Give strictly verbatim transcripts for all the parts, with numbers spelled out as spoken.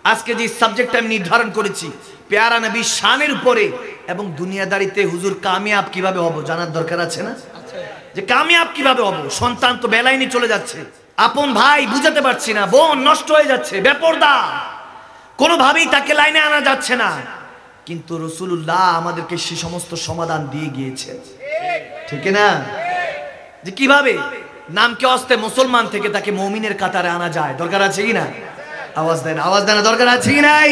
আজকে যে সাবজেক্ট আমি নির্ধারণ করেছি প্যারা নবী শানের উপরে এবং দুনিয়াদারিতে হুজুর কামিয়াব কিভাবে হব জানার দরকার আছে না? যে কামিয়াব কিভাবে হব, সন্তান তো বেলাইনে চলে যাচ্ছে, আপন ভাই বুঝাতে পারছি না, বোন নষ্ট হয়ে যাচ্ছে, বেপরদা, কোনোভাবেই তাকে লাইনে আনা যাচ্ছে না, কিন্তু রাসূলুল্লাহ আমাদেরকে সে সমস্ত সমাধান দিয়ে গিয়েছেন, ঠিক না? যে কিভাবে নামকে অস্তে মুসলমান থেকে তাকে মুমিনের কাতারে আনা যায়, দরকার আছে কি না? আওয়াজ দেন, আওয়াজ দেন, দরকার আছে কি নাই?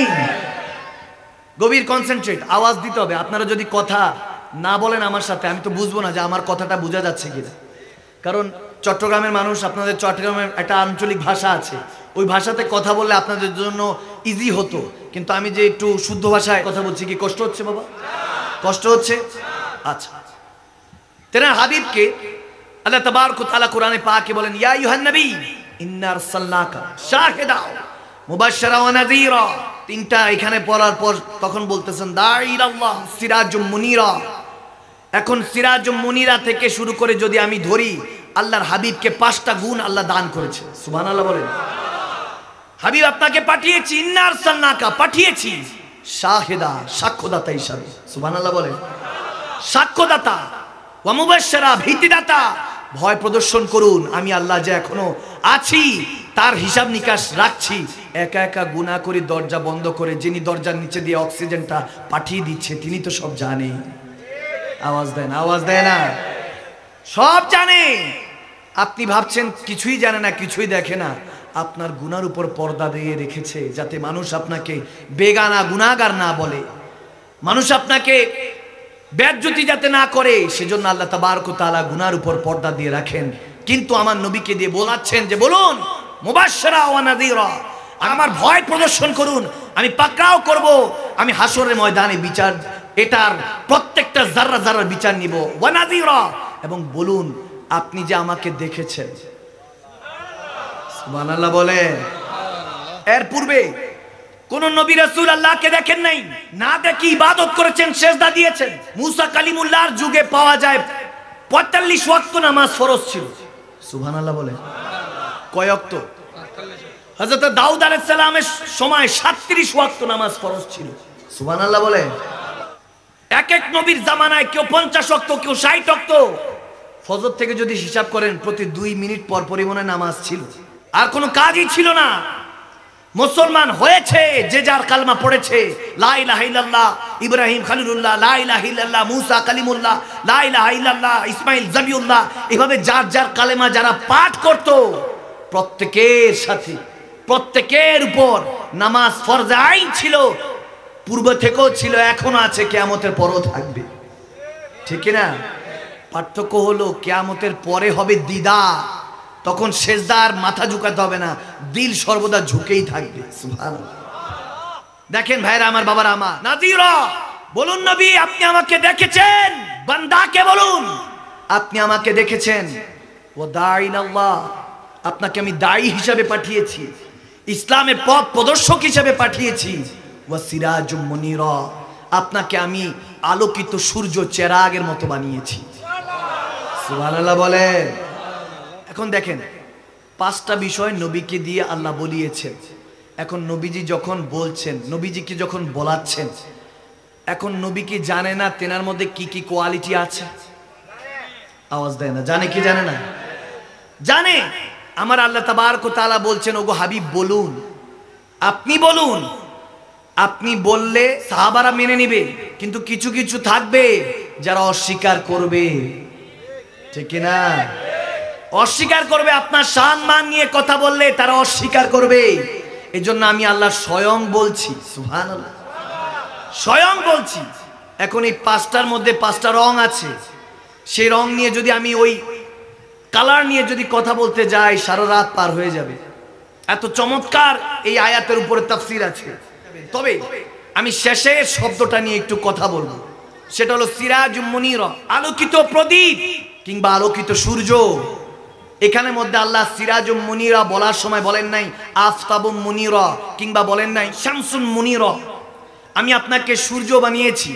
গভীর কনসেন্ট্রেট, আওয়াজ দিতে হবে। আপনারা যদি কথা না বলেন আমার সাথে, আমি তো বুঝবো না যে আমার কথাটা বোঝা যাচ্ছে কিনা। কারণ চট্টগ্রামের মানুষ, আপনাদের চট্টগ্রামের একটা আঞ্চলিক ভাষা আছে, ওই ভাষাতে কথা বললে আপনাদের জন্য ইজি হতো, কিন্তু আমি যে একটু শুদ্ধ ভাষায় কথা বলছি, কি কষ্ট হচ্ছে বাবা? কষ্ট হচ্ছে? আচ্ছা, তেনার হাবিবকে আল্লাহ তাবারক ওয়া তাআলা কোরআনে পাকে বলেন, ইয়া আইয়ুহান নবী ইন্না আরসালনাকা শাহিদা মুবাশশিরা ওয়া নাযীরা। তিনটা এখানে পড়ার পর তখন বলতেছেন দাঈ ইলাল্লাহ সিরাজুম মুনীরা। এখন সিরাজুম মুনীরা থেকে শুরু করে যদি আমি ধরি, আল্লাহর হাবিবকে পাঁচটা গুণ আল্লাহ দান করেছে, সুবহানাল্লাহ বলেন। হাবিব আপনাকে পাঠিয়েছি, ইন্না আরসালনাকা পাঠিয়েছি শাহিদা সাক্ষ্যদাতা হিসাবে, সুবহানাল্লাহ বলেন। সাক্ষ্যদাতা, ওয়া মুবাশশিরা ভীতিদাতা, ভয় প্রদর্শন করুন আমি আল্লাহ যে এখনো আছি তার হিসাব নিকাশ রাখছি। একা একা গুনাহ করে দরজা বন্ধ করে যিনি দরজার নিচে দিয়ে অক্সিজেনটা পাঠিয়ে দিচ্ছে তিনি তো সব জানে। আওয়াজ দেন, আওয়াজ দেয় না, সব জানে। আপনি ভাবছেন কিছুই জানে না, কিছুই দেখে না, আপনার গুনার উপর পর্দা দিয়ে রেখেছে যাতে মানুষ আপনাকে বেগানা গুনাহগার না বলে, মানুষ আপনাকে বেজ্জতি যাতে না করে, সেজন্য আল্লাহ তাবারক ওয়া তাআলা গুনার উপর পর্দা দিয়ে রাখেন। কিন্তু আমার নবীকে দিয়ে বলাচ্ছেন যে বলুন মুবাশশিরা ওয়া নাযীরা, আমার ভয় প্রদর্শন করুন, আমি পাকড়াও করব, আমি হাসরের ময়দানে বিচার, এটার প্রত্যেকটা জাররা জাররার বিচার নিব। ওয়া নাযীরা, এবং বলুন আপনি যে আমাকে দেখেছেন, সুবহানাল্লাহ বলে। এর পূর্বে কোন নবী রাসূল আল্লাহকে দেখেন নাই, না দেখে ইবাদত করেছেন, সিজদা দিয়েছেন। মুসা কালিমুল্লাহর যুগে পাওয়া যায় পঁয়তাল্লিশ ওয়াক্ত নামাজ ফরজ ছিল, সুবহানাল্লাহ বলে। কয় ওয়াক্ত? হযরত দাউদ আলাইহিস সালামের সময় সাতত্রিশ ওয়াক্ত নামাজ ফরজ ছিল, সুবহানাল্লাহ বলে। এক এক নবীর জামানায় কেউ পঞ্চাশ ওয়াক্ত, কেউ ষাট ওয়াক্ত। ফজর থেকে যদি হিসাব করেন প্রতি দুই মিনিট পর পরিমাণে নামাজ ছিল, আর কোনো কাজই ছিল না। মুসলমান হয়েছে যে যার কালমা পড়েছে, লা ইলাহা ইল্লাল্লাহ ইব্রাহিম খলিলুল্লাহ, লা ইলাহা ইল্লাল্লাহ মুসা কালিমুল্লাহ, লা ইলাহা ইল্লাল্লাহ ইসমাইল জাবিউল্লাহ, এভাবে যার যার কালেমা যারা পাঠ করত, প্রত্যেকের সাথে প্রত্যেকের উপর নামাজ ফরজ আইন ছিল, পূর্ব থেকেও ছিল, এখনো আছে, কিয়ামতের পরও থাকবে, ঠিক না? পার্থক্য হলো কিয়ামতের পরে হবে দিদা, তখন সেজদা আর মাথা ঝুঁকাতে হবে না, দিল সর্বদা ঝুঁকেই থাকবে, সুবহানাল্লাহ। দেখেন ভাইরা আমার, বাবারা আমার, নাযীরা বলুন নবী আপনি আমাকে দেখেছেন, বান্দাকে বলুন আপনি আমাকে দেখেছেন। ও দাঈ ইলাল্লাহ, আপনাকে আমি দায়ী হিসাবে পাঠিয়েছি, ইসলামের পথ প্রদর্শক হিসাবে পাঠিয়েছি। ওয়া সিরাজুম মুনীরা, আপনাকে আমি আলোকিত সূর্য চেরাগের মতো বানিয়েছি, সুবহানাল্লাহ বলে। এখন দেখেন পাঁচটা বিষয় নবীকে দিয়ে আল্লাহ বলিয়েছেন। এখন নবীজি যখন বলছেন, নবীজিকে যখন বলাচ্ছেন, এখন নবী কি জানে না তেনার মধ্যে কি কি কোয়ালিটি আছে? আওয়াজ দেয় না, জানে কি জানে না? জানে। আমার আল্লাহ তাবারক ওয়া তাআলা বলছেন, ওগো হাবিব বলুন, আপনি বলুন। আপনি বললে সাহাবারা মেনে নিবে, কিন্তু কিছু কিছু থাকবে যারা অস্বীকার করবে, ঠিক না? অস্বীকার করবে, আপনার সম্মান নিয়ে কথা বললে তারা অস্বীকার করবে। এজন্য আমি আল্লাহ স্বয়ং বলছি, সুবহানাল্লাহ, স্বয়ং বলছি। এখন এই পাঁচটার মধ্যে পাঁচটা রং আছে, সেই রং নিয়ে যদি আমি ওই কালার নিয়ে যদি কথা বলতে যাই সারা রাত পার হয়ে যাবে, এত চমৎকার এই আয়াতের উপরে তাফসীর আছে। তবে আমি শেষে শব্দটা নিয়ে একটু কথা বলবো, সেটা হলো সিরাজুম মুনীরা, আলোকিত প্রদীপ কিংবা আলোকিত সূর্য। এখানে মধ্যে আল্লাহ সিরাজুম মুনীরা বলার সময় বলেন নাই আফতাবুম মুনীরা, কিংবা বলেন নাই শামসুন মুনীরা। আমি আপনাকে সূর্য বানিয়েছি,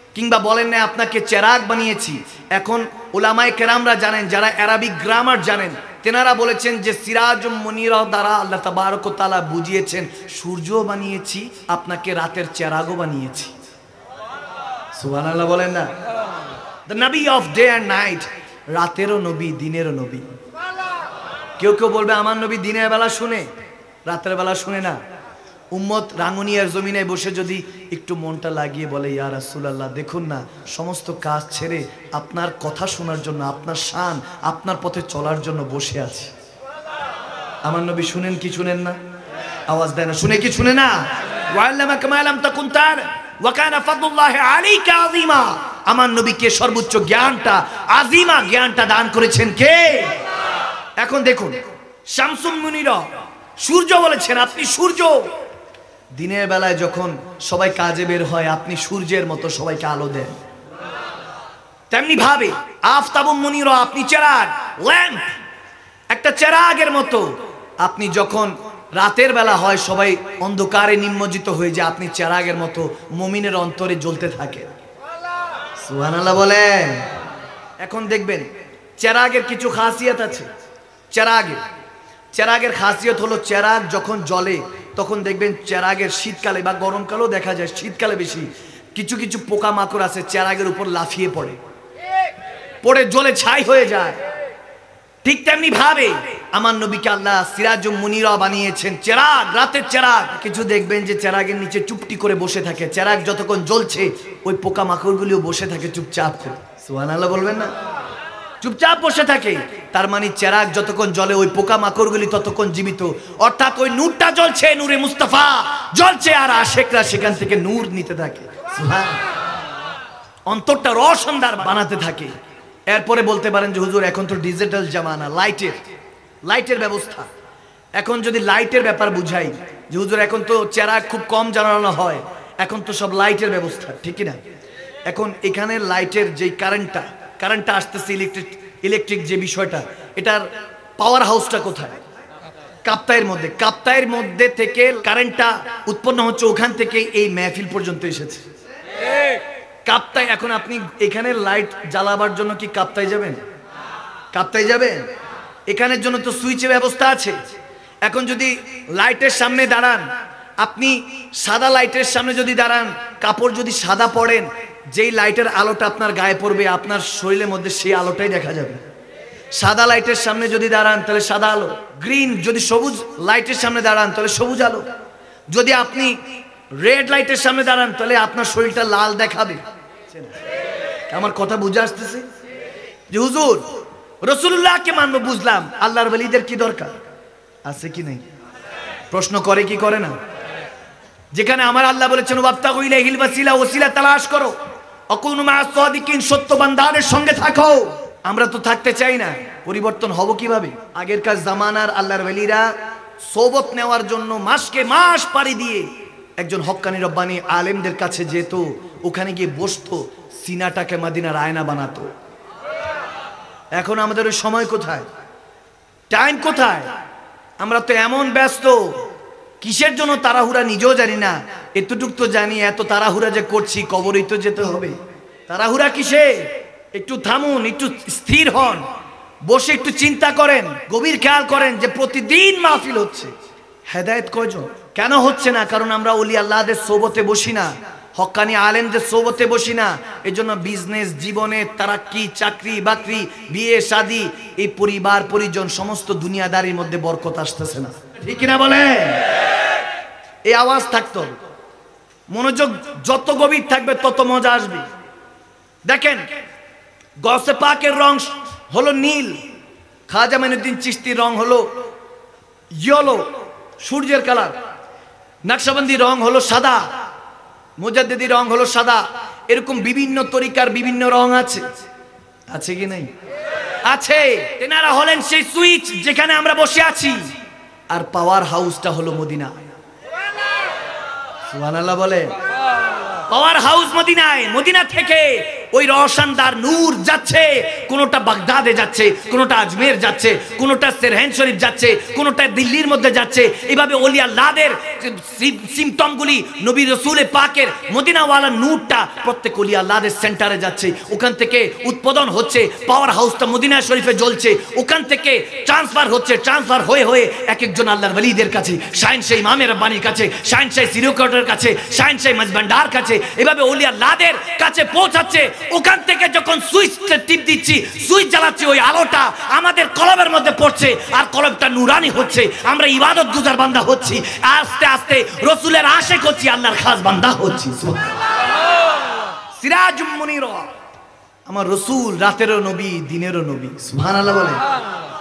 কিংবা বলেন না আপনাকে চেরাগ বানিয়েছি। এখন উলামায়ে কেরামরা জানেন, যারা আরবিক গ্রামার জানেন, তেনারা বলেছেন যে সিরাজুম মুনিরা দ্বারা আল্লাহ তাবারক ওয়া তাআলা বুঝিয়েছেন সূর্য বানিয়েছি, আপনাকে রাতের চেরাগও বানিয়েছি। সুবহানাল্লাহ বলেন না। দ্য নবী অফ ডে অ্যান্ড নাইট, রাতেরও নবী দিনেরও নবী। কেউ কেউ বলবে আমার নবী দিনের বেলা শুনে, রাতের বেলা শুনে না। উম্মত রাঙ্গুনিয়ার জমিনে বসে যদি একটু মনটা লাগিয়ে বলে ইয়া রাসূলুল্লাহ দেখুন না, সমস্ত কাজ ছেড়ে আপনার কথা শোনার জন্য, আপনার শান, আপনার পথে চলার জন্য বসে আছি। আমার নবী শুনেন কি শুনেন না? আওয়াজ দেয় না, শুনে কি শুনে না? ওয়াল্লামাকা মা লাম তাকুন তার ওয়া কানা ফাদলুল্লাহি আলাইকা আযীমা। আমার নবীকে সর্বোচ্চ জ্ঞানটা, আযীমা জ্ঞানটা দান করেছেন কে? এখন দেখুন, শামসুল মুনিরা, সূর্য বলেছেন আপনি সূর্য। দিনের বেলায় যখন সবাই কাজে বের হয়, আপনি সূর্যের মতো সবাইকে আলো দেন। তেমনি ভাবে আফতাবুম মুনিরা, আপনি চেরাগ, ল্যাম্প, একটা চেরাগের মতো। আপনি যখন রাতের বেলা হয় সবাই অন্ধকারে নিমজ্জিত হয়ে যায়, আপনি চেরাগের মতো মুমিনের অন্তরে জ্বলতে থাকে। সুবহানাল্লাহ বলেন। এখন দেখবেন চেরাগের কিছু খাসিয়ত আছে। চেরাগের চেরাগের খাসিয়ত হলো, চেরাগ যখন জ্বলে তখন দেখবেন চেরাগের শীতকালে বা গরমকালেও দেখা যায়, শীতকালে বেশি কিছু কিছু পোকা মাকড় আছে চেরাগের উপর লাফিয়ে পড়ে, পড়ে জ্বলে ছাই হয়ে যায়। ঠিক তেমনি ভাবে আমার নবীকে আল্লাহ সিরাজুম মুনিরা বানিয়েছেন, চেরাগ, রাতের চেরাগ। কিছু দেখবেন যে চেরাগের নিচে চুপটি করে বসে থাকে, চেরাগ যতক্ষণ জ্বলছে ওই পোকা মাকড়গুলিও বসে থাকে চুপচাপ করে। সুবহানাল্লাহ বলবেন না? চুপচাপ বসে থাকে। তার মানে চেরাগ যতক্ষণ জ্বলে ওই পোকা মাকড়গুলি ততক্ষণ জীবিত, অর্থাৎ ওই নূরটা জ্বলছে, নূরে মুস্তাফা জ্বলছে, আর আশেকরা সেখান থেকে নূর নিতে থাকে, অন্তরটা রোশনদার বানাতে থাকে। এরপরে বলতে পারেন যে হুজুর এখন তো ডিজিটাল জামানা, লাইটের লাইটের ব্যবস্থা। এখন যদি লাইটের ব্যাপার বুঝাই যে হুজুর এখন তো চেরাগ খুব কম জ্বালানো হয়, এখন তো সব লাইটের ব্যবস্থা, ঠিক না? এখন এখানে লাইটের যে কারেন্টটা কারেন্টটা আসতেছে, ইলেকট্রিক ইলেকট্রিক যে বিষয়টা, এটার পাওয়ার হাউসটা কোথায়? কাপ্তায়ের মধ্যে। কাপ্তায়ের মধ্যে থেকে কারেন্টটা উৎপন্ন হচ্ছে, ওখান থেকে এই মেহফিল পর্যন্ত এসেছে কাপ্তায়। এখন আপনি এখানে লাইট জ্বালাবার জন্য কি কাপ্তায় যাবেন? কাপ্তায় যাবেন? এখানের জন্য তো সুইচের ব্যবস্থা আছে। এখন যদি লাইটের সামনে দাঁড়ান, আপনি সাদা লাইটের সামনে যদি দাঁড়ান, কাপড় যদি সাদা পরেন, যেই লাইটের আলোটা আপনার গায়ে পড়বে আপনার শরীরের মধ্যে সেই আলোটাই দেখা যাবে। সাদা লাইটের সামনে যদি দাঁড়ান তাহলে সাদা আলো, গ্রিন যদি সবুজ লাইটের সামনে দাঁড়ান তাহলে সবুজ আলো, যদি আপনি রেড লাইটের সামনে দাঁড়ান তাহলে আপনার শরীরটা লাল দেখাবে। আমার কথা বুঝে আসতেছে? যে হুজুর রাসূলুল্লাহকে মানবো, বুঝলাম, আল্লাহর ওলিদের কি দরকার আছে কি নেই? প্রশ্ন করে কি করে না? যেখানে আমার আল্লাহ বলেছেন ওয়াবতাগু ইলাইহিল ওয়াসিলা, ওসিলা তালাশ করো, আকুনু মা'আস সাদিকিন, সত্য বান্দাদের সঙ্গে থাকো। আমরা তো থাকতে চাই না, পরিবর্তন হব কিভাবে? আগেরকার জামানার আল্লাহর ওলিরা সোবত নেওয়ার জন্য মাসকে মাস পাড়ি দিয়ে একজন হক্কানি রব্বানি আলেমদের কাছে যেত, ওখানে গিয়ে বসতো, সিনাটাকে মদিনার আয়না বানাতো। এখন আমাদের ওই সময় কোথায়? টাইম কোথায়? আমরা তো এমন ব্যস্ত, কিসের জন্য তাড়াহুড়া নিজেও জানি না। এতটুক তো জানি, এত তাড়াহুড়া যে করছি কবরেই তো যেতে হবে। তাড়াহুড়া কিসে? একটু থামুন, একটু স্থির হন, বসে একটু চিন্তা করেন, গভীর খেয়াল করেন যে প্রতিদিন মাহফিল হচ্ছে, হেদায়েত কয়জন? কেন হচ্ছে না? কারণ আমরা ওলি আল্লাহদের সোবতে বসি না, হক্কানি আলেমদের সোবতে বসি না। এই জন্য বিজনেস, জীবনে তারাক্কি, চাকরি বাকরি, বিয়ে শাদী, এই পরিবার পরিজন সমস্ত দুনিয়াদারির মধ্যে বরকত আসতেছে না, ঠিক কিনা বলে? এই আওয়াজ থাকতো, মনোযোগ যত গভীর থাকবে তত মজা আসবে। দেখেন গৌসে পাকের রং হলো নীল, খাজা মাইনুদ্দিন চিশতির রং হলো ইয়েলো, সূর্যের কালার, নকশবন্দি রং হলো সাদা, মুজাদ্দিদি রং হলো সাদা। এরকম বিভিন্ন তরিকার বিভিন্ন রং আছে, আছে কি নাই? আছে। তেনারা হলেন সেই সুইচ যেখানে আমরা বসে আছি, আর পাওয়ার হাউসটা হলো মদিনা। সুবহানাল্লাহ বলে। পাওয়ার হাউস মদিনায়, মদিনা থেকে ওই রওশনদার নূর যাচ্ছে, কোনটা বাগদাদে যাচ্ছে, কোনটা আজমের যাচ্ছে, কোনটা সেরহেন শরীফ যাচ্ছে, কোনটা দিল্লির মধ্যে যাচ্ছে। এইভাবে ওলি আল্লাহদের সিমটমগুলি নবী রাসূলের পাকের মদিনাওয়ালা নূরটা প্রত্যেক ওলি আল্লাহদের সেন্টারে যাচ্ছে, ওখান থেকে উৎপাদন হচ্ছে, পাওয়ার হাউসটা মদিনা শরীফে জ্বলছে, ওখান থেকে ট্রান্সফার হচ্ছে, ট্রান্সফার হয়ে হয়ে এক একজন আল্লাহর ওলিদের কাছে, শাহেনশাহ ইমামে রাব্বানির কাছে, শাহেনশাহ সিরিয়কটের কাছে, শাহেনশাহ মজবান্ডার কাছে, এভাবে ওলি আল্লাহদের কাছে পৌঁছাচ্ছে। ওখান থেকে যখন সুইচ টিপ দিচ্ছি, সুইচ জ্বালাচ্ছি, ওই আলোটা আমাদের কলবের মধ্যে পড়ছে, আর কলবটা নুরানি হচ্ছে, আমরা ইবাদত গুজার বান্দা হচ্ছি, আস্তে আস্তে রাসূলের আশিক হচ্ছি, আল্লাহর খাস বান্দা হচ্ছি। সুবহানাল্লাহ। সিরাজুম মুনিরা, আমার রাসূল রাতেরও নবী দিনেরও নবী। সুবহানাল্লাহ বলে।